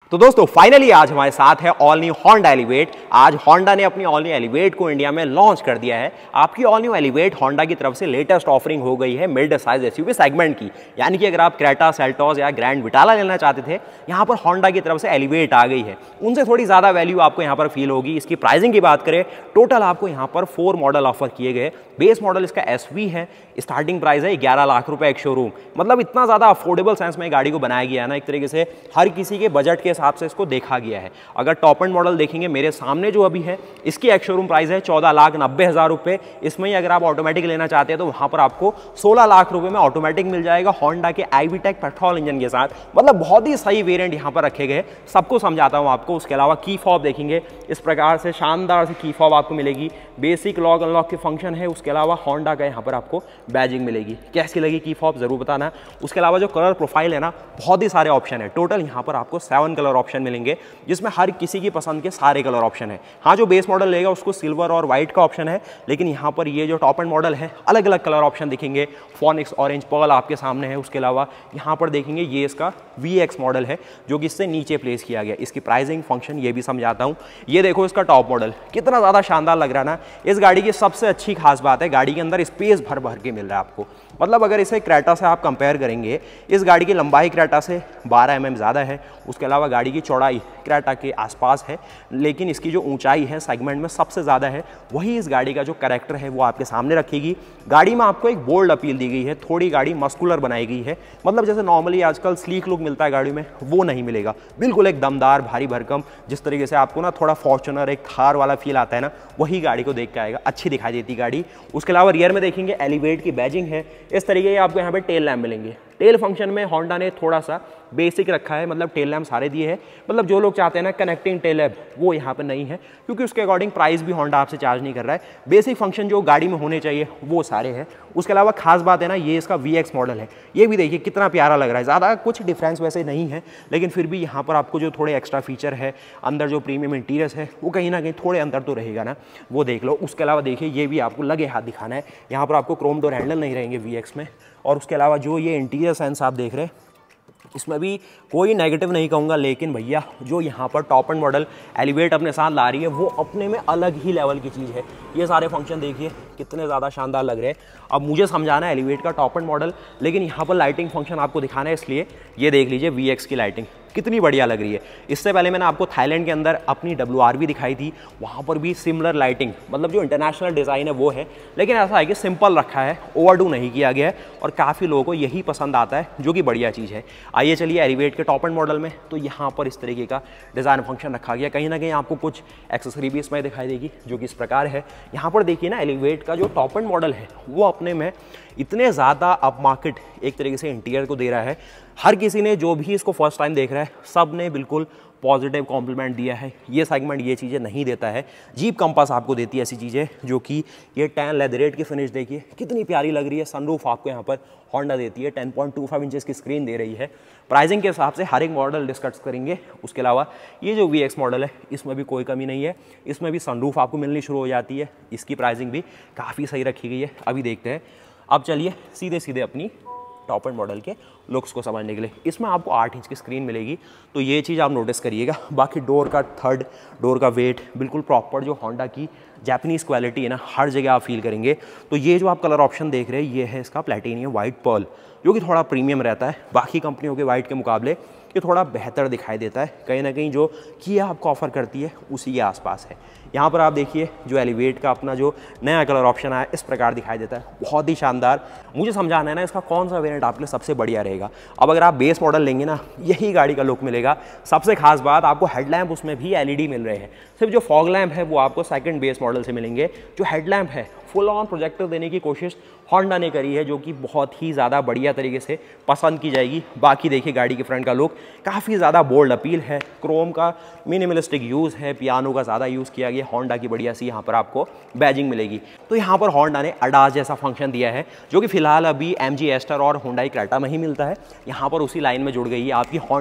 तो दोस्तों फाइनली आज हमारे साथ है ऑल न्यू होंडा एलिवेट। आज होंडा ने अपनी ऑल न्यू एलिवेट को इंडिया में लॉन्च कर दिया है। आपकी ऑल न्यू एलिवेट होंडा की तरफ से लेटेस्ट ऑफरिंग हो गई है मिड साइज एसयूवी सेगमेंट की, यानी कि अगर आप क्रेटा, सेल्टोस या ग्रैंड विटाला लेना चाहते थे, यहाँ पर होंडा की तरफ से एलिवेट आ गई है। उनसे थोड़ी ज़्यादा वैल्यू आपको यहाँ पर फील होगी। इसकी प्राइसिंग की बात करें, टोटल आपको यहाँ पर 4 मॉडल ऑफर किए गए। बेस मॉडल इसका SV है, स्टार्टिंग प्राइस है 11 लाख रुपए एक शोरूम। मतलब इतना ज़्यादा अफोर्डेबल सेंस में गाड़ी को बनाया गया है ना, एक तरीके से हर किसी के बजट के हिसाब से इसको देखा गया है। अगर टॉप एंड मॉडल देखेंगे मेरे सामने जो अभी है, इसकी एक शोरूम प्राइस है 14,90,000 रुपए। इसमें ही अगर आप ऑटोमेटिक लेना चाहते हैं तो वहाँ पर आपको 16 लाख रुपए में ऑटोमेटिक मिल जाएगा होंडा के IVTEC पेट्रोल इंजन के साथ। मतलब बहुत ही सही वेरिएंट यहाँ पर रखे गए, सबको समझाता हूँ आपको। उसके अलावा की फॉब देखेंगे, इस प्रकार से शानदार से की फॉब आपको मिलेगी। बेसिक लॉक अनलॉक के फंक्शन है। उसके अलावा होंडा का यहाँ पर आपको बैजिंग मिलेगी। कैसी लगी की फॉब जरूर बताना। उसके अलावा जो कलर प्रोफाइल है ना, बहुत ही सारे ऑप्शन है। टोटल यहाँ पर आपको 7 कलर ऑप्शन मिलेंगे, जिसमें हर किसी की पसंद के सारे कलर ऑप्शन है। हाँ, जो बेस मॉडल लेगा उसको सिल्वर और व्हाइट का ऑप्शन है, लेकिन यहाँ पर ये जो टॉप एंड मॉडल है अलग अलग कलर ऑप्शन दिखेंगे। फोनिक्स ऑरेंज पर्ल आपके सामने है। उसके अलावा यहाँ पर देखेंगे ये इसका VX मॉडल है, जो कि इससे नीचे प्लेस किया गया। इसकी प्राइसिंग फंक्शन ये भी समझाता हूँ। ये देखो इसका टॉप मॉडल कितना ज़्यादा शानदार लग रहा है ना। इस गाड़ी की सबसे अच्छी खास बात है, गाड़ी के अंदर स्पेस भर भर के मिल रहा है आपको। मतलब अगर इसे क्रेटा से आप कंपेयर करेंगे, इस गाड़ी की लंबाई क्रेटा से 12 mm ज़्यादा है। उसके अलावा गाड़ी की चौड़ाई क्रेटा के आसपास है, लेकिन इसकी जो ऊंचाई है सेगमेंट में सबसे ज़्यादा है। वही इस गाड़ी का जो कैरेक्टर है वो आपके सामने रखेगी। गाड़ी में आपको एक बोल्ड अपील दी गई है, थोड़ी गाड़ी मस्कुलर बनाई गई है। मतलब जैसे नॉर्मली आजकल स्लीक लुक मिलता है गाड़ी में, वो नहीं मिलेगा। बिल्कुल एक दमदार, भारी भरकम, जिस तरीके से आपको ना थोड़ा फॉर्च्यूनर, एक थार वाला फील आता है ना, वही गाड़ी को देख के आएगा। अच्छी दिखाई देती गाड़ी। उसके अलावा रियर में देखेंगे एलिवेट की बैजिंग है। इस तरीके के आपको यहाँ पे टेल लैम्प मिलेंगे। टेल फंक्शन में होंडा ने थोड़ा सा बेसिक रखा है, मतलब टेल लैम्प सारे दिए हैं। मतलब जो लोग चाहते हैं ना कनेक्टिंग टेल लैम्प, वो यहाँ पर नहीं है, क्योंकि उसके अकॉर्डिंग प्राइस भी होंडा आपसे चार्ज नहीं कर रहा है। बेसिक फंक्शन जो गाड़ी में होने चाहिए वो सारे हैं। उसके अलावा खास बात है ना, ये इसका VX मॉडल है। ये भी देखिए कितना प्यारा लग रहा है। ज़्यादा कुछ डिफरेंस वैसे नहीं है, लेकिन फिर भी यहाँ पर आपको जो थोड़े एक्स्ट्रा फीचर है, अंदर जो प्रीमियम इंटीरियर्स है, वो कहीं ना कहीं थोड़े अंदर तो रहेगा ना, वो देख लो। उसके अलावा देखिए ये भी आपको लगे हाथ दिखाना है। यहाँ पर आपको क्रोम डोर हैंडल नहीं रहेंगे VX में। और उसके अलावा जो ये इंटीरियर सेंस आप देख रहे हैं, इसमें भी कोई नेगेटिव नहीं कहूँगा, लेकिन भैया जो यहाँ पर टॉप एंड मॉडल एलिवेट अपने साथ ला रही है, वो अपने में अलग ही लेवल की चीज़ है। ये सारे फंक्शन देखिए कितने ज़्यादा शानदार लग रहे हैं। अब मुझे समझाना है एलिवेट का टॉप एंड मॉडल, लेकिन यहाँ पर लाइटिंग फंक्शन आपको दिखाना है, इसलिए ये देख लीजिए VX की लाइटिंग कितनी बढ़िया लग रही है। इससे पहले मैंने आपको थाईलैंड के अंदर अपनी WRV दिखाई थी, वहाँ पर भी सिमिलर लाइटिंग, मतलब जो इंटरनेशनल डिज़ाइन है वो है, लेकिन ऐसा है कि सिंपल रखा है, ओवरडू नहीं किया गया है, और काफ़ी लोगों को यही पसंद आता है, जो कि बढ़िया चीज़ है। आइए चलिए एलिवेट के टॉप एंड मॉडल में, तो यहाँ पर इस तरीके का डिज़ाइन फंक्शन रखा गया। कहीं ना कहीं आपको कुछ एक्सेसरी भी इसमें दिखाई देगी, जो कि इस प्रकार है। यहाँ पर देखिए ना, एलिवेट का जो टॉप एंड मॉडल है वो अपने में इतने ज़्यादा अप मार्केट एक तरीके से इंटीरियर को दे रहा है। हर किसी ने जो भी इसको फर्स्ट टाइम देख रहा है, सब ने बिल्कुल पॉजिटिव कॉम्प्लीमेंट दिया है। ये सेगमेंट ये चीज़ें नहीं देता है। जीप कंपास आपको देती है ऐसी चीज़ें, जो कि ये टैन लेदरेट की फिनिश देखिए कितनी प्यारी लग रही है। सनरूफ आपको यहाँ पर होंडा देती है, 10.25 इंचेस की स्क्रीन दे रही है। प्राइसिंग के हिसाब से हर एक मॉडल डिस्कस करेंगे। उसके अलावा ये जो VX मॉडल है, इसमें भी कोई कमी नहीं है। इसमें भी सनरूफ आपको मिलनी शुरू हो जाती है। इसकी प्राइसिंग भी काफ़ी सही रखी गई है। अभी देखते हैं। अब चलिए सीधे सीधे अपनी टॉप एंड मॉडल के लुक्स को समझने के लिए, इसमें आपको 8 इंच की स्क्रीन मिलेगी, तो ये चीज़ आप नोटिस करिएगा। बाकी डोर का थर्ड डोर का वेट बिल्कुल प्रॉपर, जो होंडा की जापानीज़ क्वालिटी है ना, हर जगह आप फील करेंगे। तो ये जो आप कलर ऑप्शन देख रहे हैं, ये है इसका प्लैटिनियम वाइट पर्ल, जो कि थोड़ा प्रीमियम रहता है। बाकी कंपनियों के वाइट के मुकाबले ये थोड़ा बेहतर दिखाई देता है। कहीं ना कहीं जो किया आपको ऑफर करती है उसी के आसपास है। यहाँ पर आप देखिए जो एलिवेट का अपना जो नया कलर ऑप्शन आया, इस प्रकार दिखाई देता है, बहुत ही शानदार। मुझे समझाना है ना इसका कौन सा वेरिएंट आपके लिए सबसे बढ़िया रहेगा। अब अगर आप बेस मॉडल लेंगे ना, यही गाड़ी का लुक मिलेगा। सबसे खास बात, आपको हेडलैम्प उसमें भी LED मिल रहे हैं। सिर्फ जो फॉग लैम्प है वो आपको सेकंड बेस मॉडल से मिलेंगे। जो हेडलैम्प है फुल ऑन प्रोजेक्टर देने की कोशिश होंडा ने करी है, जो कि बहुत ही ज़्यादा बढ़िया तरीके से पसंद की जाएगी। बाकी देखिए गाड़ी के फ्रंट का लुक काफ़ी ज़्यादा बोल्ड अपील है। क्रोम का मिनिमलिस्टिक यूज़ है, पियानो का ज़्यादा यूज़ किया गया। होंडा की बढ़िया सी यहाँ पर आपको बैजिंग मिलेगी। तो यहाँ पर होंडा ने अडास जैसा फंक्शन दिया है, जो कि फिलहाल अभी MG एस्टर और होंडा क्रेटा में ही मिलता है। यहाँ पर उसी लाइन में जुड़ गई है आपकी होंडा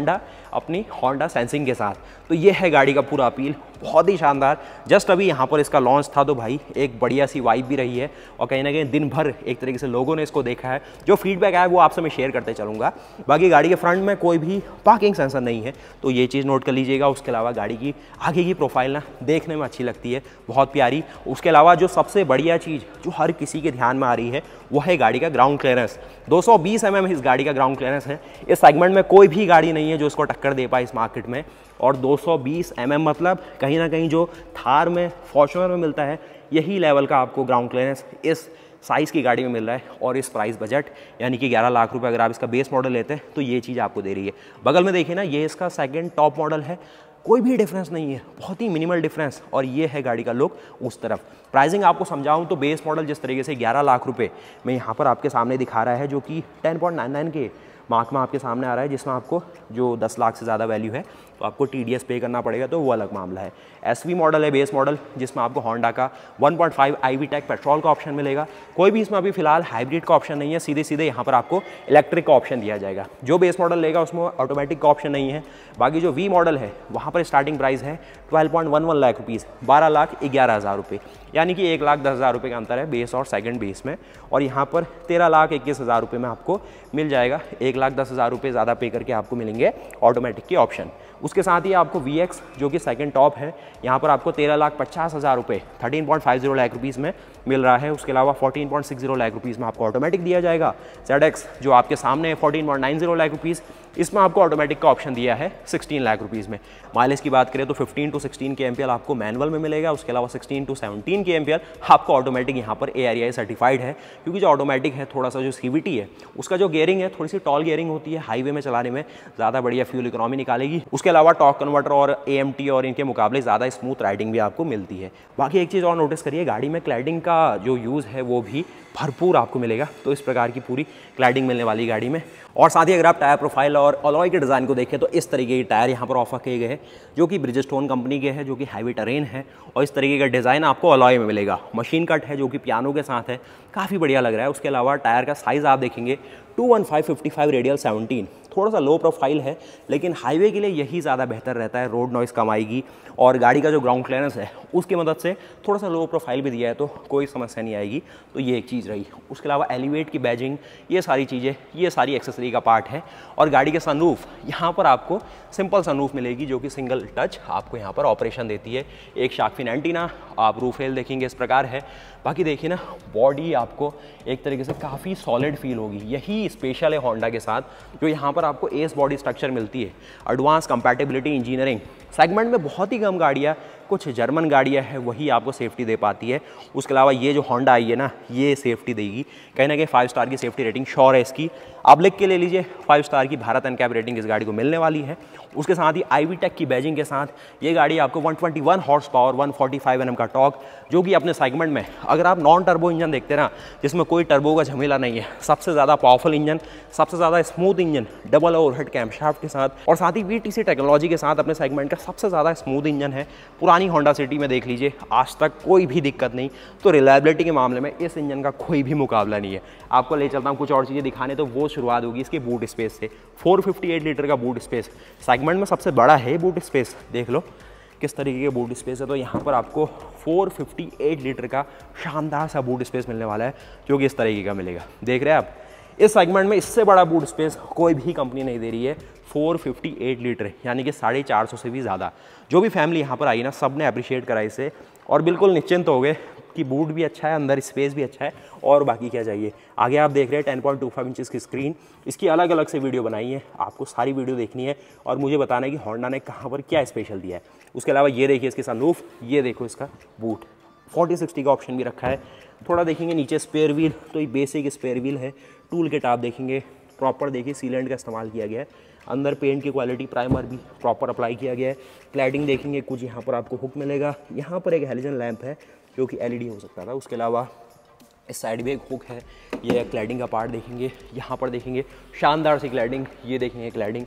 अपनी होंडा सेंसिंग के साथ। तो ये है गाड़ी का पूरा अपील, बहुत ही शानदार। जस्ट अभी यहाँ पर इसका लॉन्च था तो भाई एक बढ़िया सी वाइब भी रही है और कहीं ना कहीं दिन भर एक तरीके से लोगों ने इसको देखा है। जो फीडबैक आया वो आपसे मैं शेयर करते चलूँगा। बाकी गाड़ी के फ्रंट में कोई भी पार्किंग सेंसर नहीं है, तो ये चीज़ नोट कर लीजिएगा। उसके अलावा गाड़ी की आगे की प्रोफाइल ना देखने में अच्छी लगती है, बहुत प्यारी। उसके अलावा जो सबसे बढ़िया चीज़ जो हर किसी के ध्यान में आ रही है वो है गाड़ी का ग्राउंड क्लियरेंस। 220 mm इस गाड़ी का ग्राउंड क्लियरेंस है। इस सेगमेंट में कोई भी गाड़ी नहीं है जो इसको टक्कर दे पाए इस मार्केट में। और 220 mm मतलब कहीं ना कहीं जो थार में, फॉर्च्यूनर में मिलता है, यही लेवल का आपको ग्राउंड क्लियरेंस इस साइज़ की गाड़ी में मिल रहा है। और इस प्राइस बजट यानी कि 11 लाख रुपए अगर आप इसका बेस मॉडल लेते हैं तो ये चीज़ आपको दे रही है। बगल में देखिए ना, ये इसका सेकंड टॉप मॉडल है, कोई भी डिफरेंस नहीं है, बहुत ही मिनिमल डिफरेंस। और ये है गाड़ी का लुक उस तरफ। प्राइसिंग आपको समझाऊं तो बेस मॉडल जिस तरीके से 11 लाख रुपए में यहाँ पर आपके सामने दिखा रहा है, जो कि 10.99 के मार्क में आपके सामने आ रहा है, जिसमें आपको जो 10 लाख से ज़्यादा वैल्यू है तो आपको TDS पे करना पड़ेगा, तो वो अलग मामला है। SV मॉडल है बेस मॉडल, जिसमें आपको होंडा का 1.5 IV-Tech पेट्रोल का ऑप्शन मिलेगा। कोई भी इसमें अभी फिलहाल हाइब्रिड का ऑप्शन नहीं है, सीधे सीधे यहाँ पर आपको इलेक्ट्रिक का ऑप्शन दिया जाएगा। जो बेस मॉडल लेगा उसमें ऑटोमेटिक का ऑप्शन नहीं है। बाकी जो V मॉडल है वहाँ पर स्टार्टिंग प्राइस है 12.11 लाख रुपीज़, 12,11,000 रुपये, यानी कि 1,10,000 रुपये का अंतर है बेस और सेकंड बेस में। और यहाँ पर 13,21,000 रुपये में आपको मिल जाएगा। 1,10,000 रुपये ज़्यादा पे करके आपको मिलेंगे ऑटोमेटिक के ऑप्शन। उसके साथ ही आपको VX जो कि सेकंड टॉप है, यहाँ पर आपको 13,50,000 रुपये, 13.50 लाख रुपीज़ में मिल रहा है। उसके अलावा 14.60 लाख रुपीज़ में आपको ऑटोमेटिक दिया जाएगा। ZX जो आपके सामने है 14.90 लाख रुपीज़, इसमें आपको ऑटोमेटिक का ऑप्शन दिया है 16 लाख रुपीज़ में। माइलेज की बात करें तो 15 to 16 kmpl आपको मैनुअल में मिलेगा। उसके अलावा 16 to 17 kmpl आपको ऑटोमेटिक यहाँ पर ARAI सर्टिफाइड है, क्योंकि जो ऑटोमेटिक है थोड़ा सा जो CVT है उसका जो गियरिंग है थोड़ी सी टॉल गियरिंग होती है, हाईवे में चलाने में ज़्यादा बढ़िया फ्यूल इकोनॉमी निकालेगी। उसके अलावा टॉर्क कन्वर्टर और AMT और इनके मुकाबले ज़्यादा स्मूथ राइडिंग भी आपको मिलती है। बाकी एक चीज़ और नोटिस करिए, गाड़ी में क्लैडिंग का जो यूज़ है वो भी भरपूर आपको मिलेगा। तो इस प्रकार की पूरी क्लैडिंग मिलने वाली गाड़ी में। और साथ ही अगर आप टायर प्रोफाइल और अलॉय के डिज़ाइन को देखें तो इस तरीके के टायर यहाँ पर ऑफर किए गए हैं, जो कि ब्रिजस्टोन कंपनी के हैं, जो कि हैवी टेरेन है। और इस तरीके का डिज़ाइन आपको अलॉय में मिलेगा। मशीन कट है जो कि पियानो के साथ है, काफ़ी बढ़िया लग रहा है। उसके अलावा टायर का साइज़ आप देखेंगे 215/55 रेडियल 17, थोड़ा सा लो प्रोफाइल है, लेकिन हाईवे के लिए यही ज़्यादा बेहतर रहता है। रोड नॉइस कम आएगी और गाड़ी का जो ग्राउंड क्लियरेंस है उसकी मदद से थोड़ा सा लो प्रोफाइल भी दिया है, तो कोई समस्या नहीं आएगी। तो ये एक चीज़ रही। उसके अलावा एलिवेट की बैजिंग, ये सारी चीज़ें, ये सारी एक्सेसरी का पार्ट है। और गाड़ी के सनरूफ, यहाँ पर आपको सिंपल सनरूफ मिलेगी, जो कि सिंगल टच आपको यहाँ पर ऑपरेशन देती है। एक शार्क फिन एंटीना, आप रूफ रेल देखेंगे इस प्रकार है। बाकी देखिए ना, बॉडी आपको एक तरीके से काफ़ी सॉलिड फील होगी। यही स्पेशल है होंडा के साथ, जो यहाँ पर आपको एस बॉडी स्ट्रक्चर मिलती है। एडवांस कंपैटिबिलिटी इंजीनियरिंग सेगमेंट में बहुत ही कम गाड़ियाँ, कुछ जर्मन गाड़ियाँ हैं, वही आपको सेफ्टी दे पाती है। उसके अलावा ये जो होंडा आई है ना, ये सेफ्टी देगी कहीं ना कहीं 5 स्टार की सेफ्टी रेटिंग श्योर है इसकी। आप लिख के ले लीजिए, 5 स्टार की भारत एनकैप रेटिंग इस गाड़ी को मिलने वाली है। उसके साथ ही IV-Tech की बैजिंग के साथ ये गाड़ी आपको 121 हॉर्स पावर, 145 Nm का टॉर्क, जो कि अपने सेगमेंट में अगर आप नॉन टर्बो इंजन देखते ना, जिसमें कोई टर्बो का झमेला नहीं है, सबसे ज़्यादा पावरफुल इंजन, सबसे ज़्यादा smooth engine, double overhead camshaft के साथ, और साथ ही VTC टेक्नोलॉजी के साथ अपने सेगमेंट का सबसे ज़्यादा स्मूथ इंजन है। पुरानी होंडा सिटी में देख लीजिए, आज तक कोई भी दिक्कत नहीं। तो रिलायबिलिटी के मामले में इस इंजन का कोई भी मुकाबला नहीं है। आपको ले चलता हूँ कुछ और चीज़ें दिखाने, तो वो शुरुआत होगी इसके बूट स्पेस से। 458 लीटर का बूट स्पेस, सेगमेंट में सबसे बड़ा है बूट स्पेस। देख लो किस तरीके के बूट स्पेस है। तो यहाँ पर आपको 458 लीटर का शानदार सा बूट स्पेस मिलने वाला है, जो कि इस तरीके का मिलेगा। देख रहे हैं आप, इस सेगमेंट में इससे बड़ा बूट स्पेस कोई भी कंपनी नहीं दे रही है। 458 लीटर यानी कि 450 से भी ज़्यादा। जो भी फैमिली यहाँ पर आई ना, सब ने अप्रिशिएट करा इसे और बिल्कुल निश्चिंत हो गए कि बूट भी अच्छा है, अंदर स्पेस भी अच्छा है, और बाकी क्या चाहिए। आगे आप देख रहे हैं 10.25 इंचेस की स्क्रीन, इसकी अलग अलग से वीडियो बनाई है, आपको सारी वीडियो देखनी है और मुझे बताना है कि होंडा ने कहाँ पर क्या स्पेशल दिया है। उसके अलावा ये देखिए इसकी सनरूफ, ये देखो इसका बूट, 40-60 का ऑप्शन भी रखा है। थोड़ा देखेंगे नीचे स्पेयर व्हील, तो ये बेसिक स्पेयर व्हील है। टूल किट आप देखेंगे, प्रॉपर देखिए सीलेंट का इस्तेमाल किया गया है। अंदर पेंट की क्वालिटी, प्राइमर भी प्रॉपर अप्लाई किया गया है। क्लैडिंग देखेंगे, कुछ यहाँ पर आपको हुक मिलेगा। यहाँ पर एक हेलोजन लैंप है जो कि LED हो सकता था। उसके अलावा इस साइड भी एक हुक है। ये क्लैडिंग का पार्ट देखेंगे, यहाँ पर देखेंगे शानदार सी क्लैडिंग, ये देखेंगे क्लैडिंग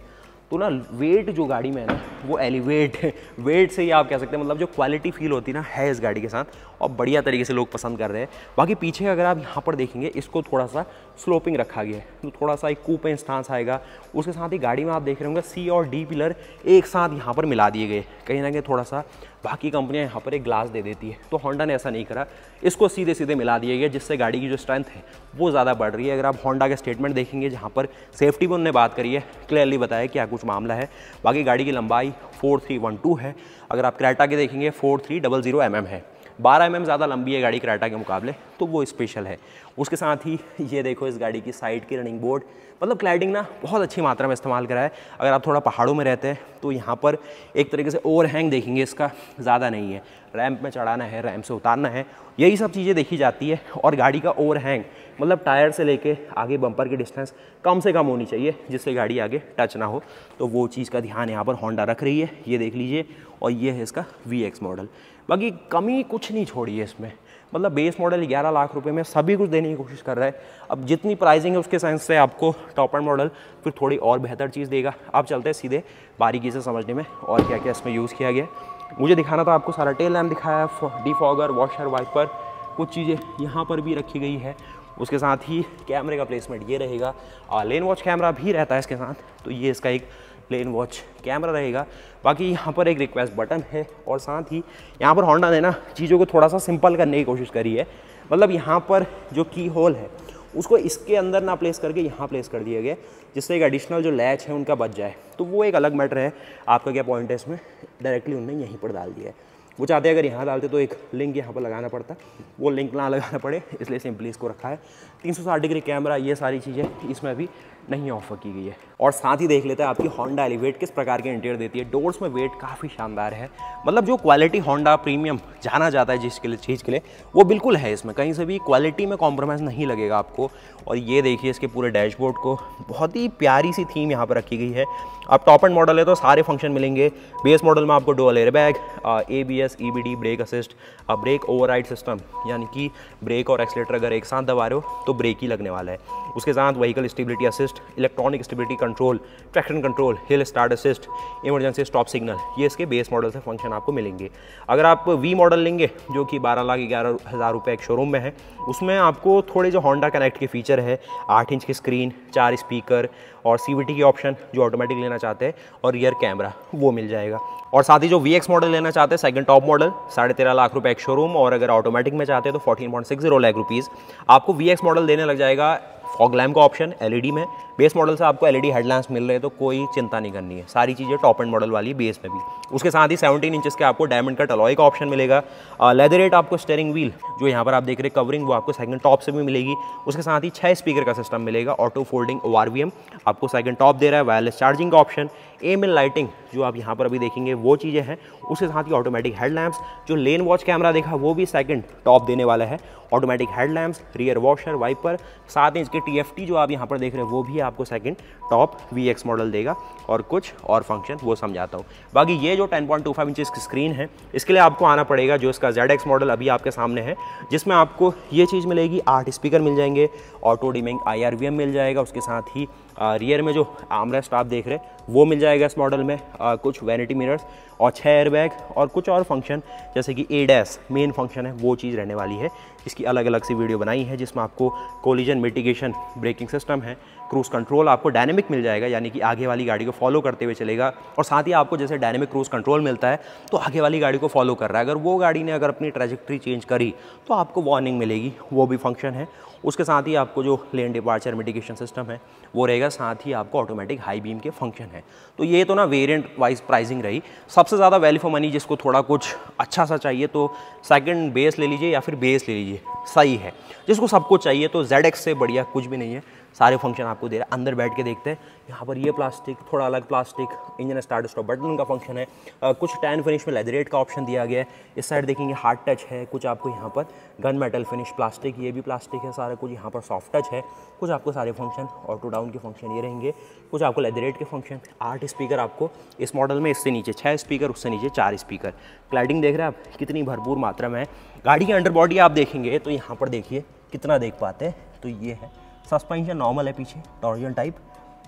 तो ना वेट जो गाड़ी में है ना वो एलिवेट वेट से ही आप कह सकते हैं, मतलब जो क्वालिटी फील होती है ना है इस गाड़ी के साथ, और बढ़िया तरीके से लोग पसंद कर रहे हैं। बाकी पीछे अगर आप यहाँ पर देखेंगे इसको थोड़ा सा स्लोपिंग रखा गया है, तो थोड़ा सा एक कूपे स्टांस आएगा। उसके साथ ही गाड़ी में आप देख रहे होंगे सी और डी पिलर एक साथ यहाँ पर मिला दिए गए, कहीं ना कहीं थोड़ा सा बाकी कंपनियां यहाँ पर एक ग्लास दे देती है, तो होंडा ने ऐसा नहीं करा, इसको सीधे सीधे मिला दिया गया, जिससे गाड़ी की जो स्ट्रेंथ है वो ज़्यादा बढ़ रही है। अगर आप होंडा के स्टेटमेंट देखेंगे जहाँ पर सेफ्टी में उन्होंने बात करी है, क्लियरली बताया क्या कुछ मामला है। बाकी गाड़ी की लंबाई 4312 है। अगर आप क्रेटा के देखेंगे 4300 mm है, 12 mm ज़्यादा लंबी है गाड़ी क्रेटा के मुकाबले, तो वो स्पेशल है। उसके साथ ही ये देखो इस गाड़ी की साइड की रनिंग बोर्ड, मतलब क्लैडिंग ना बहुत अच्छी मात्रा में इस्तेमाल करा है। अगर आप थोड़ा पहाड़ों में रहते हैं तो यहाँ पर एक तरीके से ओवरहैंग देखेंगे इसका ज़्यादा नहीं है, रैंप में चढ़ाना है, रैंप से उतारना है, यही सब चीज़ें देखी जाती है। और गाड़ी का ओवरहैंग मतलब टायर से लेके आगे बम्पर की डिस्टेंस कम से कम होनी चाहिए, जिससे गाड़ी आगे टच ना हो, तो वो चीज़ का ध्यान यहाँ पर होंडा रख रही है, ये देख लीजिए। और ये है इसका VX मॉडल। बाकी कमी कुछ नहीं छोड़ी है इसमें, मतलब बेस मॉडल 11 लाख रुपए में सभी कुछ देने की कोशिश कर रहा है। अब जितनी प्राइसिंग है उसके सेंस से आपको टॉप एंड मॉडल फिर थोड़ी और बेहतर चीज़ देगा। आप चलते हैं सीधे बारीकी से समझने में और क्या क्या इसमें यूज़ किया गया। मुझे दिखाना था आपको सारा टेल लैम्प दिखाया, डिफॉगर, वॉशर, वाइपर, कुछ चीज़ें यहाँ पर भी रखी गई है। उसके साथ ही कैमरे का प्लेसमेंट ये रहेगा, लेन वॉच कैमरा भी रहता है इसके साथ, तो ये इसका एक लेन वॉच कैमरा रहेगा। बाकी यहाँ पर एक रिक्वेस्ट बटन है, और साथ ही यहाँ पर होंडा ने ना चीज़ों को थोड़ा सा सिंपल करने की कोशिश करी है। मतलब यहाँ पर जो की होल है उसको इसके अंदर ना प्लेस करके यहाँ प्लेस कर दिया गया, जिससे एक एडिशनल जो लैच है उनका बच जाए, तो वो एक अलग मैटर है। आपका क्या पॉइंट है इसमें, डायरेक्टली उन्होंने यहीं पर डाल दिया है। वो चाहते हैं अगर यहाँ डालते तो एक लिंक यहाँ पर लगाना पड़ता, वो लिंक ना लगाना पड़े, इसलिए सिंपली इसको रखा है। 360 डिग्री कैमरा, ये सारी चीज़ें इसमें भी नहीं ऑफर की गई है। और साथ ही देख लेते हैं आपकी होंडा एलिवेट किस प्रकार के इंटीरियर देती है। डोर्स में वेट काफ़ी शानदार है, मतलब जो क्वालिटी होंडा प्रीमियम जाना जाता है जिसके लिए चीज़ के लिए, वो बिल्कुल है इसमें, कहीं से भी क्वालिटी में कॉम्प्रोमाइज़ नहीं लगेगा आपको। और ये देखिए इसके पूरे डैशबोर्ड को बहुत ही प्यारी सी थीम यहाँ पर रखी गई है। अब टॉप एंड मॉडल है तो सारे फंक्शन मिलेंगे। बेस मॉडल में आपको dual airbag, ABS, EBD, brake assist, brake override system, यानी कि ब्रेक और एक्सीलेटर अगर एक साथ दबा रहे हो तो ब्रेक ही लगने वाला है। उसके साथ vehicle stability assist, electronic stability control, traction control, hill start assist, emergency stop signal, ये इसके बेस मॉडल से फंक्शन आपको मिलेंगे। अगर आप V मॉडल लेंगे जो कि 12,11,000 रुपये एक शोरूम में है, उसमें आपको थोड़े जो होंडा कनेक्ट के फीचर है, 8 इंच की स्क्रीन, 4 स्पीकर और CVT की ऑप्शन जो ऑटोमेटिक लेना चाहते हैं, और रियर कैमरा वो मिल जाएगा। और साथ ही जो VX मॉडल लेना चाहते हैं सेकंड टॉप मॉडल 13.5 लाख रुपए एक शोरूम, और अगर ऑटोमेटिक में चाहते हैं तो 14.60 लाख रुपीज़ आपको VX मॉडल देने लग जाएगा। फॉग लैम्प का ऑप्शन LED में, बेस मॉडल से आपको LED हेडलैम्प्स मिल रहे हैं, तो कोई चिंता नहीं करनी है, सारी चीज़ें टॉप एंड मॉडल वाली बेस में भी। उसके साथ ही 17 इंचेस के आपको डायमंड कट अलॉय का ऑप्शन मिलेगा। लेदरेट आपको स्टीयरिंग व्हील जो यहाँ पर आप देख रहे हैं कवरिंग, वो आपको सेकंड टॉप से भी मिलेगी। उसके साथ ही 6 स्पीकर का सिस्टम मिलेगा, ऑटो फोल्डिंग ORVM आपको सेकंड टॉप दे रहा है, वायरलेस चार्जिंग का ऑप्शन, AML लाइटिंग जो आप यहाँ पर अभी देखेंगे वो चीज़ें हैं। उसके साथ ही ऑटोमेटिक हेडलैम्प्स, जो लेन वॉच कैमरा देखा वो भी सेकंड टॉप देने वाला है, automatic headlamps, rear washer, wiper, 7 inch के TFT जो आप यहाँ पर देख रहे हैं वो भी आपको सेकंड टॉप VX मॉडल देगा। और कुछ और फंक्शन वो समझाता हूँ। बाकी ये जो 10.25 इंचेस की स्क्रीन है, इसके लिए आपको आना पड़ेगा जो इसका ZX मॉडल अभी आपके सामने है, जिसमें आपको ये चीज़ मिलेगी, 8 स्पीकर मिल जाएंगे, ऑटो डिमिंग IRVM मिल जाएगा। उसके साथ ही रियर में जो आर्मरेस्ट आप देख रहे हैं वो मिल जाएगा इस मॉडल में, कुछ वैनिटी मिरर्स और 6 एयरबैग और कुछ और फंक्शन जैसे कि ADAS मेन फंक्शन है वो चीज़ रहने वाली है। इसकी अलग अलग सी वीडियो बनाई है जिसमें आपको कोलिजन मिटिगेशन, ब्रेकिंग सिस्टम है, क्रूज़ कंट्रोल आपको डायनेमिक मिल जाएगा, यानी कि आगे वाली गाड़ी को फॉलो करते हुए चलेगा। और साथ ही आपको जैसे डायनेमिक क्रूज़ कंट्रोल मिलता है तो आगे वाली गाड़ी को फॉलो कर रहा है, अगर वो गाड़ी ने अगर अपनी ट्रैजेक्टरी चेंज करी तो आपको वार्निंग मिलेगी, वो भी फंक्शन है। उसके साथ ही आपको जो लेन डिपार्चर मिटिगेशन सिस्टम है वो रहेगा, साथ ही आपको ऑटोमेटिक हाई बीम के फंक्शन है। तो ये तो ना वेरिएंट वाइज प्राइसिंग रही। सबसे ज़्यादा वैल्यू फॉर मनी जिसको थोड़ा कुछ अच्छा सा चाहिए तो सेकंड बेस ले लीजिए या फिर बेस ले लीजिए, सही है। जिसको सब कुछ चाहिए तो ZX से बढ़िया कुछ भी नहीं है, सारे फंक्शन आपको दे रहा है। अंदर बैठ के देखते हैं, यहाँ पर ये प्लास्टिक, थोड़ा अलग plastic, engine start stop button का फंक्शन है, कुछ टैन फिनिश में लेदरेट का ऑप्शन दिया गया है। इस साइड देखेंगे हार्ड टच है, कुछ आपको यहाँ पर गन मेटल फिनिश प्लास्टिक, ये भी प्लास्टिक है सारा कुछ, यहाँ पर सॉफ्ट टच है, कुछ आपको सारे फंक्शन ऑटो डाउन के फंक्शन ये रहेंगे, कुछ आपको लेदरेट के फंक्शन। 8 स्पीकर आपको इस मॉडल में, इससे नीचे 6 स्पीकर, उससे नीचे 4 स्पीकर। क्लैडिंग देख रहे हैं आप कितनी भरपूर मात्रा में है। गाड़ी की अंडर बॉडी आप देखेंगे तो यहाँ पर देखिए कितना देख पाते हैं, तो ये है सस्पेंशन नॉर्मल है, पीछे टॉर्जन टाइप,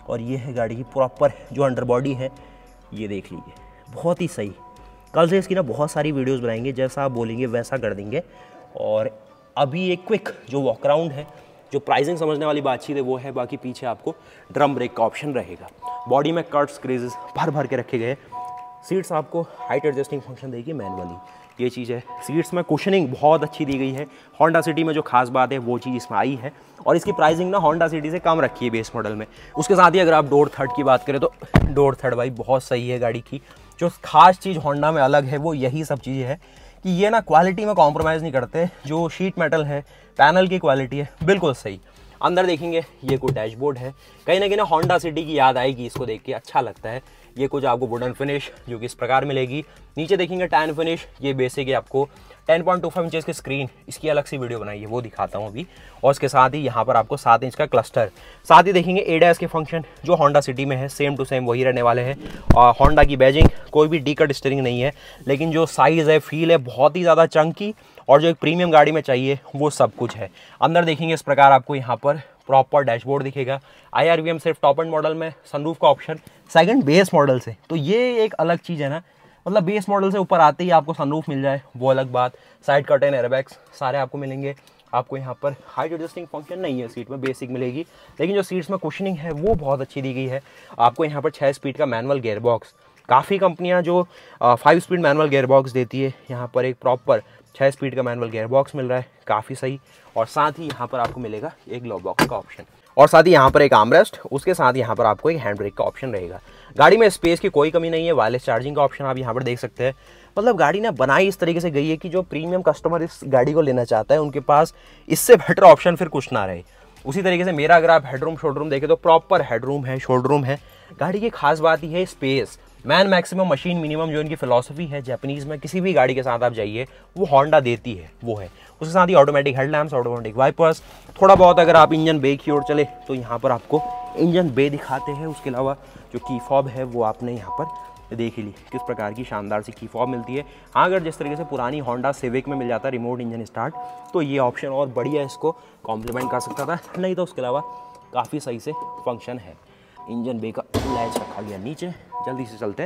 और ये है गाड़ी की प्रॉपर जो अंडर बॉडी है, ये देख लीजिए, बहुत ही सही। कल से इसकी ना बहुत सारी वीडियोस बनाएंगे, जैसा आप बोलेंगे वैसा कर देंगे। और अभी एक क्विक जो वॉक अराउंड है, जो प्राइसिंग समझने वाली बातचीत है वो है, बाकी पीछे आपको ड्रम ब्रेक का ऑप्शन रहेगा। बॉडी में कट्स क्रेजेस भर भर के रखे गए। सीट्स आपको हाइट एडजस्टिंग फंक्शन देगी मैनुअली, ये चीज़ है। सीट्स में कुशनिंग बहुत अच्छी दी गई है। होंडा सिटी में जो खास बात है वो चीज़ इसमें आई है, और इसकी प्राइसिंग ना होंडा सिटी से कम रखी है बेस मॉडल में। उसके साथ ही अगर आप डोर थर्ड की बात करें तो डोर थर्ड भाई बहुत सही है गाड़ी की। जो खास चीज़ होंडा में अलग है वो यही सब चीज़ें है कि ये ना क्वालिटी में कॉम्प्रोमाइज़ नहीं करते। जो शीट मेटल है, पैनल की क्वालिटी है बिल्कुल सही। अंदर देखेंगे ये कोई डैशबोर्ड है, कहीं ना कहीं ना होंडा सिटी की याद आएगी इसको देख के, अच्छा लगता है। ये कुछ आपको वुडन फिनिश जो कि इस प्रकार मिलेगी। नीचे देखेंगे टैन फिनिश, ये बेसिक है आपको 10.25 इंचेस की स्क्रीन, इसकी अलग सी वीडियो बनाई है वो दिखाता हूँ अभी। और इसके साथ ही यहाँ पर आपको 7 इंच का क्लस्टर। साथ ही देखेंगे एडीएस के फंक्शन जो होंडा सिटी में है सेम टू सेम वही रहने वाले हैं। और होंडा की बैजिंग, कोई भी डी कट स्टीयरिंग नहीं है, लेकिन जो साइज़ है, फील है बहुत ही ज़्यादा चंकी, और जो एक प्रीमियम गाड़ी में चाहिए वो सब कुछ है। अंदर देखेंगे इस प्रकार आपको यहाँ पर प्रॉपर डैशबोर्ड दिखेगा। IRVM सिर्फ टॉप एंड मॉडल में, सनरूफ का ऑप्शन सेकंड बेस मॉडल से, तो ये एक अलग चीज़ है ना, मतलब बेस मॉडल से ऊपर आते ही आपको सनरूफ मिल जाए वो अलग बात। साइड कर्टेन, एयरबैग्स सारे आपको मिलेंगे। आपको यहाँ पर हाइट एडजस्टिंग फंक्शन नहीं है सीट में, बेसिक मिलेगी, लेकिन जो सीट्स में कुशनिंग है वो बहुत अच्छी दी गई है। आपको यहाँ पर 6 स्पीड का मैनुअल गियर बॉक्स, काफ़ी कंपनियाँ जो 5 स्पीड मैनुअल गियर बॉक्स देती है, यहाँ पर एक प्रॉपर 6 स्पीड का मैनुअल गियर बॉक्स मिल रहा है, काफ़ी सही। और साथ ही यहाँ पर आपको मिलेगा एक ग्लव बॉक्स का ऑप्शन, और साथ ही यहाँ पर एक आर्मरेस्ट, उसके साथ यहाँ पर आपको एक हैंड ब्रेक का ऑप्शन रहेगा। गाड़ी में स्पेस की कोई कमी नहीं है। वायरलेस चार्जिंग का ऑप्शन आप यहाँ पर देख सकते हैं। मतलब गाड़ी ना बनाई इस तरीके से गई है कि जो प्रीमियम कस्टमर इस गाड़ी को लेना चाहता है उनके पास इससे बेटर ऑप्शन फिर कुछ ना रहे। उसी तरीके से मेरा अगर आप हेडरूम शोल्डरूम देखें तो प्रॉपर हेडरूम है, शोल्डरूम है। गाड़ी की खास बात यह है space, man maximum machine minimum, जो इनकी फिलॉसफी है जापानीज़ में, किसी भी गाड़ी के साथ आप जाइए वो होंडा देती है, वो है। उसके साथ ही ऑटोमेटिक हेडलैम्प्स, ऑटोमेटिक वाइपर्स, थोड़ा बहुत अगर आप इंजन बे की ओर चले तो यहाँ पर आपको इंजन बे दिखाते हैं। उसके अलावा जो की फॉब है वो आपने यहाँ पर देख ही ली, किस प्रकार की शानदार सी की फॉब मिलती है। हाँ, अगर जिस तरीके से पुरानी होंडा सिविक में मिल जाता है रिमोट इंजन स्टार्ट, तो ये ऑप्शन और बढ़िया इसको कॉम्प्लीमेंट कर सकता था, नहीं तो उसके अलावा काफ़ी सही से फंक्शन है। इंजन बे का लैच रखा गया नीचे, जल्दी से चलते हैं।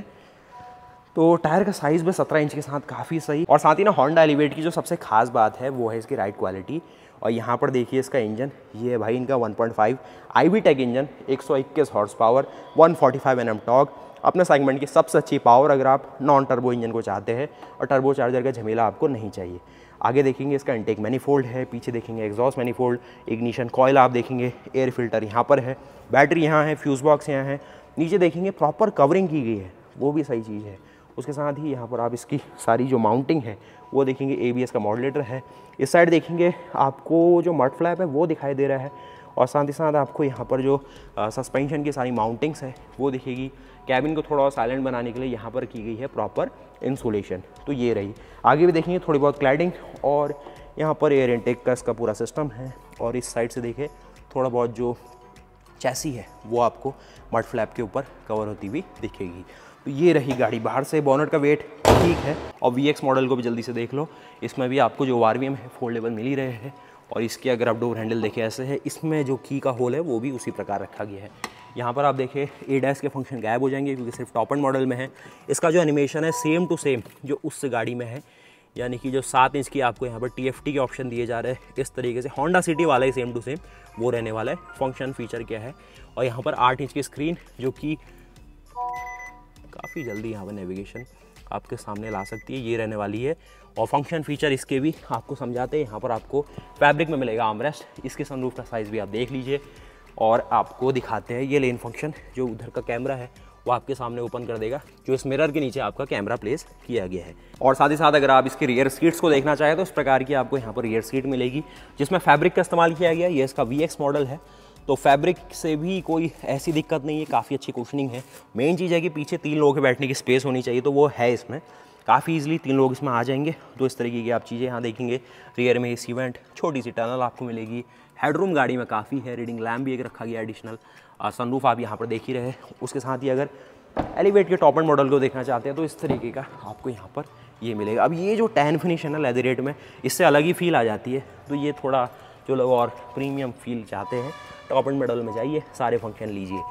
तो टायर का साइज़ भी 17 इंच के साथ काफ़ी सही। और साथ ही ना होंडा एलिवेट की जो सबसे खास बात है वो है इसकी राइड क्वालिटी। और यहाँ पर देखिए इसका इंजन, ये है भाई इनका 1.5 IVTEC engine, 121 horse power, 145 Nm torque, अपने सेगमेंट की सबसे अच्छी पावर अगर आप नॉन टर्बो इंजन को चाहते हैं और टर्बो चार्जर का झमेला आपको नहीं चाहिए। आगे देखेंगे इसका इंटेक मैनीफोल्ड है, पीछे देखेंगे एग्जॉस्ट मैनीफोल्ड, इग्निशन कॉयल आप देखेंगे, एयर फिल्टर यहाँ पर है, बैटरी यहाँ है, फ्यूज़ बॉक्स यहाँ है। नीचे देखेंगे प्रॉपर कवरिंग की गई है, वो भी सही चीज़ है। उसके साथ ही यहाँ पर आप इसकी सारी जो माउंटिंग है वो देखेंगे, ABS का मॉड्यूलेटर है। इस साइड देखेंगे आपको जो मड फ्लैप है वो दिखाई दे रहा है, और साथ ही साथ आपको यहाँ पर जो सस्पेंशन की सारी माउंटिंग्स है वो दिखेगी। कैबिन को थोड़ा साइलेंट बनाने के लिए यहाँ पर की गई है प्रॉपर इंसुलेशन, तो ये रही। आगे भी देखेंगे थोड़ी बहुत क्लैडिंग, और यहाँ पर एयर इनटेक का इसका पूरा सिस्टम है। और इस साइड से देखें थोड़ा बहुत जो चैसी है वो आपको मड फ्लैप के ऊपर कवर होती हुई दिखेगी। तो ये रही गाड़ी बाहर से। बोनट का वेट ठीक है। और VX मॉडल को भी जल्दी से देख लो, इसमें भी आपको जो RVM है फोल्डेबल मिल ही रहे हैं। और इसके अगर आप डोर हैंडल देखें ऐसे है, इसमें जो की का होल है वो भी उसी प्रकार रखा गया है। यहाँ पर आप देखें ADAS के फंक्शन गायब हो जाएंगे क्योंकि सिर्फ टॉप एंड मॉडल में है। इसका जो एनिमेशन है सेम टू सेम जो उस गाड़ी में है, यानी कि जो 7 इंच की आपको यहाँ पर TFT के ऑप्शन दिए जा रहे हैं, इस तरीके से होंडा सिटी वाला ही सेम टू सेम वो रहने वाला है। फंक्शन फीचर क्या है, और यहाँ पर 8 इंच की स्क्रीन जो कि काफ़ी जल्दी यहाँ पर नेविगेशन आपके सामने ला सकती है, ये रहने वाली है। और फंक्शन फीचर इसके भी आपको समझाते हैं। यहाँ पर आपको फैब्रिक में मिलेगा आर्मरेस्ट, इसके सनरूफ का साइज़ भी आप देख लीजिए। और आपको दिखाते हैं ये लेन फंक्शन, जो उधर का कैमरा है वो आपके सामने ओपन कर देगा, जो इस मिरर के नीचे आपका कैमरा प्लेस किया गया है। और साथ ही साथ अगर आप इसके रियर सीट्स को देखना चाहें तो इस प्रकार की आपको यहाँ पर रियर सीट मिलेगी, जिसमें फैब्रिक का इस्तेमाल किया गया है। ये इसका VX मॉडल है, तो फैब्रिक से भी कोई ऐसी दिक्कत नहीं है, काफ़ी अच्छी कुशनिंग है। मेन चीज़ है कि पीछे 3 लोगों के बैठने की स्पेस होनी चाहिए, तो वो है इसमें, काफ़ी ईजिली 3 लोग इसमें आ जाएंगे। तो इस तरीके की आप चीज़ें यहाँ देखेंगे। रियर में AC वेंट, छोटी सी टनल आपको मिलेगी। हेडरूम गाड़ी में काफ़ी है, रीडिंग लैम्प भी एक रखा गया एडिशनल। सनरूफ आप यहाँ पर देख ही रहे। उसके साथ ही अगर एलिवेट के टॉप एंड मॉडल को देखना चाहते हैं तो इस तरीके का आपको यहाँ पर ये मिलेगा। अब ये जो टैन फिनिश है ना लेदरेट में, इससे अलग ही फील आ जाती है। तो ये थोड़ा जो लोग और प्रीमियम फील चाहते हैं टॉप एंड मॉडल में जाइए, सारे फंक्शन लीजिए।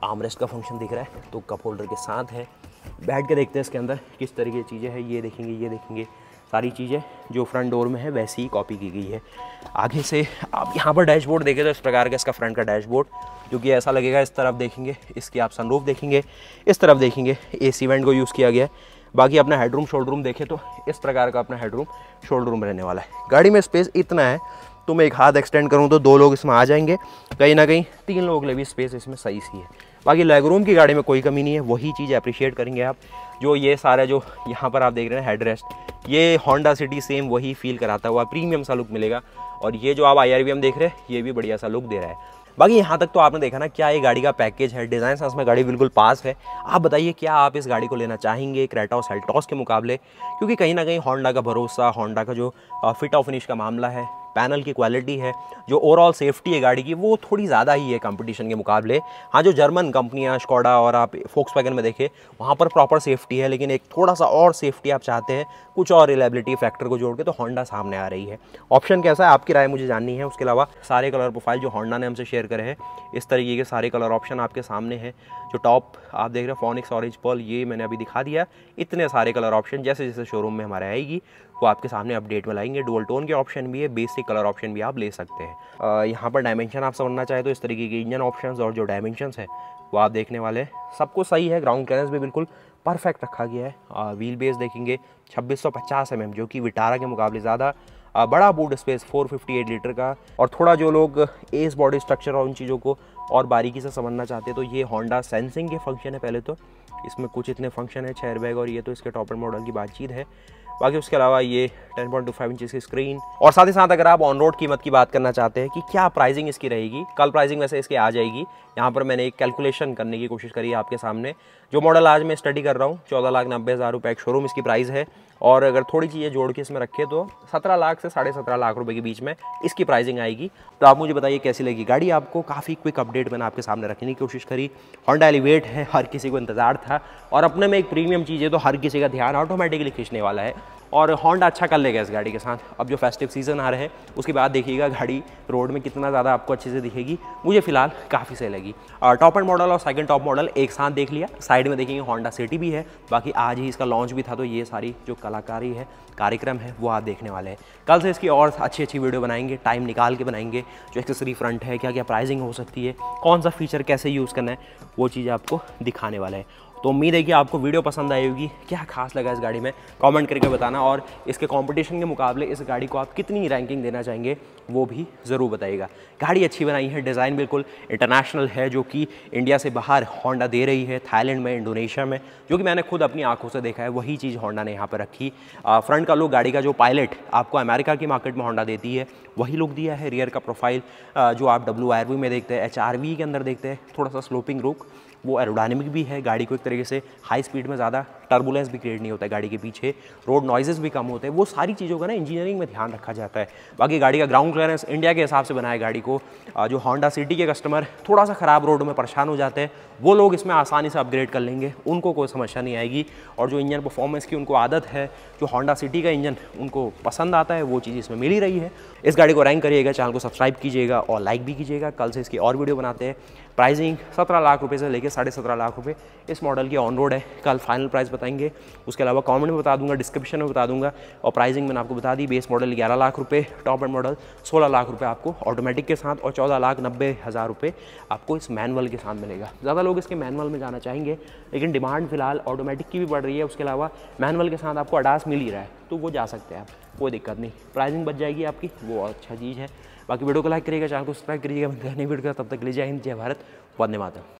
आर्मरेस्ट का फंक्शन दिख रहा है, तो कप होल्डर के साथ है। बैठ के देखते हैं इसके अंदर किस तरीके की चीज़ें हैं, ये देखेंगे सारी चीज़ें जो फ्रंट डोर में है वैसी ही कॉपी की गई है। आगे से आप यहाँ पर डैशबोर्ड देखें तो इस प्रकार का इसका फ्रंट का डैशबोर्ड, जो कि ऐसा लगेगा। इस तरफ देखेंगे इसकी आप सनरूफ देखेंगे, इस तरफ देखेंगे AC वेंट को यूज़ किया गया है। बाकी अपना हेडरूम शोल्डर रूम देखें तो इस प्रकार का अपना हेडरूम शोल्डर रूम रहने वाला है। गाड़ी में स्पेस इतना है, तो मैं एक हाथ एक्सटेंड करूँ तो 2 लोग इसमें आ जाएंगे, कहीं ना कहीं 3 लोगों के लिए भी स्पेस इसमें सही सी है। बाकी लेग रूम की गाड़ी में कोई कमी नहीं है, वही चीज़ अप्रिशिएट करेंगे आप। जो ये सारा जो यहाँ पर आप देख रहे हैं हेडरेस्ट, ये होंडा सिटी सेम वही फील कराता हुआ प्रीमियम सा लुक मिलेगा। और ये जो आप IRVM देख रहे हैं ये भी बढ़िया सा लुक दे रहा है। बाकी यहाँ तक तो आपने देखा ना क्या ये गाड़ी का पैकेज है, डिज़ाइन सेंस में गाड़ी बिल्कुल पास है। आप बताइए क्या आप इस गाड़ी को लेना चाहेंगे क्रेटा और सेल्टॉस के मुकाबले, क्योंकि कहीं ना कहीं होंडा का भरोसा, होंडा का जो फिट और फिनिश का मामला है, पैनल की क्वालिटी है, जो ओवरऑल सेफ्टी है गाड़ी की, वो थोड़ी ज़्यादा ही है कंपटीशन के मुकाबले। हाँ, जो जर्मन कंपनियाँ स्कोडा और आप फोक्सवैगन में देखें वहाँ पर प्रॉपर सेफ्टी है, लेकिन एक थोड़ा सा और सेफ्टी आप चाहते हैं कुछ और रिलायबिलिटी फैक्टर को जोड़ के, तो होंडा सामने आ रही है। ऑप्शन कैसा है आपकी राय मुझे जाननी है। उसके अलावा सारे कलर प्रोफाइल जो होंडा ने हमसे शेयर करे हैं, इस तरीके के सारे कलर ऑप्शन आपके सामने हैं। जो टॉप आप देख रहे हैं फोनिक्स ऑरेंज पर्ल, ये मैंने अभी दिखा दिया। इतने सारे कलर ऑप्शन जैसे जैसे शोरूम में हमारे आएगी वो आपके सामने अपडेट में लाएंगे। डुअल टोन के ऑप्शन भी है, बेसिक कलर ऑप्शन भी आप ले सकते हैं। यहाँ पर डायमेंशन आप समझना चाहे तो इस तरीके के इंजन ऑप्शंस और जो डायमेंशंस है वो आप देखने वाले हैं। सब कुछ सही है, ग्राउंड क्लियरेंस भी बिल्कुल परफेक्ट रखा गया है। व्हील बेस देखेंगे 2650 mm, जो कि विटारा के मुकाबले ज़्यादा बड़ा बूट स्पेस 458 लीटर का। और थोड़ा जो लोग एस बॉडी स्ट्रक्चर और उन चीज़ों को और बारीकी से समझना चाहते हैं तो ये होंडा सेंसिंग के फंक्शन है। पहले तो इसमें कुछ इतने फंक्शन है, 6 एयरबैग, और ये तो इसके टॉप एंड मॉडल की बातचीत है। बाकी उसके अलावा ये 10.25 इंच की स्क्रीन, और साथ ही साथ अगर आप ऑन रोड कीमत की बात करना चाहते हैं कि क्या प्राइसिंग इसकी रहेगी, कल प्राइसिंग वैसे इसकी आ जाएगी। यहाँ पर मैंने एक कैलकुलेशन करने की कोशिश करी है आपके सामने। जो मॉडल आज मैं स्टडी कर रहा हूँ 14,90,000 रुपये एक शोरूम इसकी प्राइस है, और अगर थोड़ी चीज़ें जोड़ के इसमें रखे तो 17 लाख से 17.5 लाख रुपए के बीच में इसकी प्राइसिंग आएगी। तो आप मुझे बताइए कैसी लगी गाड़ी आपको। काफ़ी क्विक अपडेट मैंने आपके सामने रखने की कोशिश करी। होंडा एलिवेट है, हर किसी को इंतजार था, और अपने में एक प्रीमियम चीज़ है तो हर किसी का ध्यान ऑटोमेटिकली खींचने वाला है, और होंडा अच्छा कर लेगा इस गाड़ी के साथ। अब जो फेस्टिव सीजन आ रहे हैं उसके बाद देखिएगा गाड़ी रोड में कितना ज़्यादा आपको अच्छे से दिखेगी। मुझे फिलहाल काफ़ी सही लगी। टॉप एंड मॉडल और सेकंड टॉप मॉडल एक साथ देख लिया। साइड में देखेंगे होंडा सिटी भी है। बाकी आज ही इसका लॉन्च भी था, तो ये सारी जो कलाकारी है, कार्यक्रम है, वो आप देखने वाले हैं। कल से इसकी और अच्छी वीडियो बनाएंगे, टाइम निकाल के बनाएंगे। जो एक्सेसरी फ्रंट है, क्या क्या प्राइसिंग हो सकती है, कौन सा फीचर कैसे यूज़ करना है, वो चीज़ आपको दिखाने वाला है। तो उम्मीद है कि आपको वीडियो पसंद आई होगी। क्या खास लगा इस गाड़ी में कमेंट करके बताना, और इसके कंपटीशन के मुकाबले इस गाड़ी को आप कितनी रैंकिंग देना चाहेंगे वो भी ज़रूर बताइएगा। गाड़ी अच्छी बनाई है, डिज़ाइन बिल्कुल इंटरनेशनल है, जो कि इंडिया से बाहर होंडा दे रही है, थाईलैंड में, इंडोनेशिया में, जो कि मैंने खुद अपनी आंखों से देखा है। वही चीज़ होंडा ने यहाँ पर रखी। फ्रंट का लुक, गाड़ी का जो पायलट आपको अमेरिका की मार्केट में होंडा देती है वही लुक दिया है। रियर का प्रोफाइल जो आप WRV में देखते हैं, HRV के अंदर देखते हैं, थोड़ा सा स्लोपिंग लुक, वो एरोडायनेमिक भी है। गाड़ी को एक तरीके से हाई स्पीड में ज़्यादा टर्बुलेंस भी क्रिएट नहीं होता है गाड़ी के पीछे, रोड नॉइजेस भी कम होते हैं। वो सारी चीज़ों का ना इंजीनियरिंग में ध्यान रखा जाता है। बाकी गाड़ी का ग्राउंड क्लियरेंस इंडिया के हिसाब से बनाया गाड़ी को। जो होंडा सिटी के कस्टमर थोड़ा सा ख़राब रोड में परेशान हो जाते हैं, वो लोग इसमें आसानी से अपग्रेड कर लेंगे, उनको कोई समस्या नहीं आएगी। और जो इंजन परफॉर्मेंस की उनको आदत है, जो होंडा सिटी का इंजन उनको पसंद आता है, वो चीज़ इसमें मिल ही रही है। इस गाड़ी को रैंक करिएगा, चैनल को सब्सक्राइब कीजिएगा और लाइक भी कीजिएगा। कल से इसकी और वीडियो बनाते हैं। प्राइसिंग 17 लाख रुपये से लेकर 17.5 लाख रुपये इस मॉडल की ऑन रोड है। कल फाइनल प्राइस बताएंगे, उसके अलावा कमेंट में बता दूंगा, डिस्क्रिप्शन में बता दूंगा। और प्राइसिंग मैंने आपको बता दी, बेस मॉडल 11 लाख रुपये, टॉप एंड मॉडल 16 लाख रुपये आपको ऑटोमेटिक के साथ, और 14,90,000 रुपये आपको इस मैनुअल के साथ मिलेगा। ज़्यादा लोग इसके मैनुअल में जाना चाहेंगे, लेकिन डिमांड फिलहाल ऑटोमेटिक की भी बढ़ रही है। उसके अलावा मैनुअल के साथ आपको अडास मिल ही रहा है, तो वो जा सकते हैं आप, कोई दिक्कत नहीं। प्राइसिंग बच जाएगी आपकी, वो अच्छा चीज़ है। बाकी वीडियो को लाइक करिएगा, चैनल को सब्सक्राइब करिएगा। नई वीडियो का तब तक ले जय हिंद, जय भारत, वंदे मातरम।